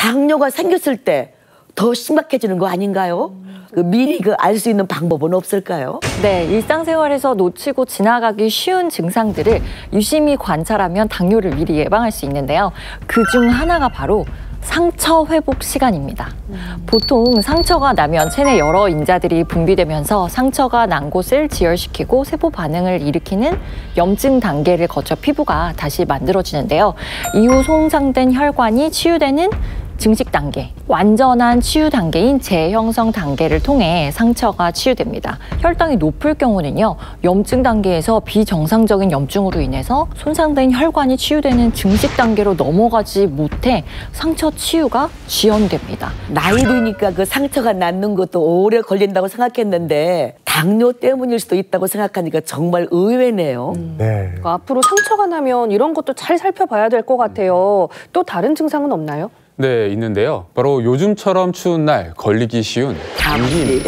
당뇨가 생겼을 때 더 심각해지는 거 아닌가요? 미리 알 수 있는 방법은 없을까요? 네, 일상생활에서 놓치고 지나가기 쉬운 증상들을 유심히 관찰하면 당뇨를 미리 예방할 수 있는데요. 그중 하나가 바로 상처 회복 시간입니다. 보통 상처가 나면 체내 여러 인자들이 분비되면서 상처가 난 곳을 지혈시키고 세포 반응을 일으키는 염증 단계를 거쳐 피부가 다시 만들어지는데요. 이후 손상된 혈관이 치유되는 증식 단계, 완전한 치유 단계인 재형성 단계를 통해 상처가 치유됩니다. 혈당이 높을 경우는요, 염증 단계에서 비정상적인 염증으로 인해서 손상된 혈관이 치유되는 증식 단계로 넘어가지 못해 상처 치유가 지연됩니다. 나이 드니까 그 상처가 낫는 것도 오래 걸린다고 생각했는데 당뇨 때문일 수도 있다고 생각하니까 정말 의외네요. 네. 그러니까 앞으로 상처가 나면 이런 것도 잘 살펴봐야 될 것 같아요. 또 다른 증상은 없나요? 네, 있는데요. 바로 요즘처럼 추운 날 걸리기 쉬운 감기.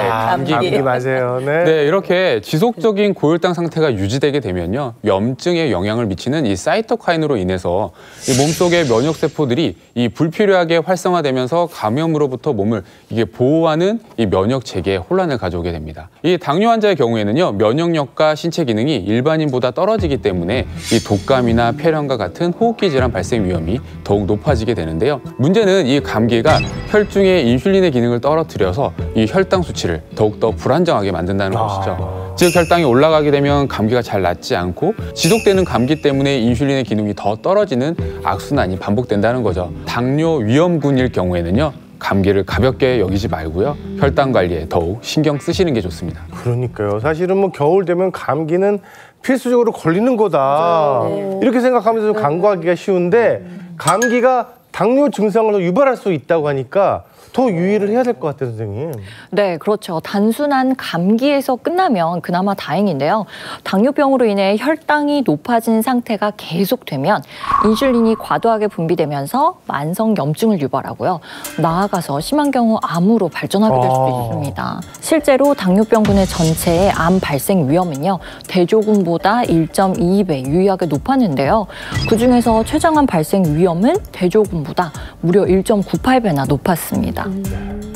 감기 맞아요. 네. 네, 이렇게 지속적인 고혈당 상태가 유지되게 되면요, 염증에 영향을 미치는 이 사이토카인으로 인해서 이 몸속의 면역 세포들이 이 불필요하게 활성화되면서 감염으로부터 몸을 이게 보호하는 이 면역 체계에 혼란을 가져오게 됩니다. 이 당뇨 환자의 경우에는요, 면역력과 신체 기능이 일반인보다 떨어지기 때문에 이 독감이나 폐렴과 같은 호흡기 질환 발생 위험이 더욱 높아지게 되는데요. 문제는 이 감기가 혈중의 인슐린의 기능을 떨어뜨려서 이 혈당 수치를 더욱더 불안정하게 만든다는 것이죠. 즉 혈당이 올라가게 되면 감기가 잘 낫지 않고 지속되는 감기 때문에 인슐린의 기능이 더 떨어지는 악순환이 반복된다는 거죠. 당뇨 위험군일 경우에는요, 감기를 가볍게 여기지 말고요, 혈당 관리에 더욱 신경 쓰시는 게 좋습니다. 그러니까요. 사실은 뭐 겨울 되면 감기는 필수적으로 걸리는 거다. 이렇게 생각하면서 간과하기가 쉬운데 감기가 당뇨 증상을 유발할 수 있다고 하니까 더 유의를 해야 될 것 같아요, 선생님. 네, 그렇죠. 단순한 감기에서 끝나면 그나마 다행인데요. 당뇨병으로 인해 혈당이 높아진 상태가 계속되면 인슐린이 과도하게 분비되면서 만성 염증을 유발하고요. 나아가서 심한 경우 암으로 발전하게 될 수도 있습니다. 실제로 당뇨병군의 전체의 암 발생 위험은요, 대조군보다 1.22배 유의하게 높았는데요. 그중에서 췌장암 발생 위험은 대조군보다 무려 1.98배나 높았습니다.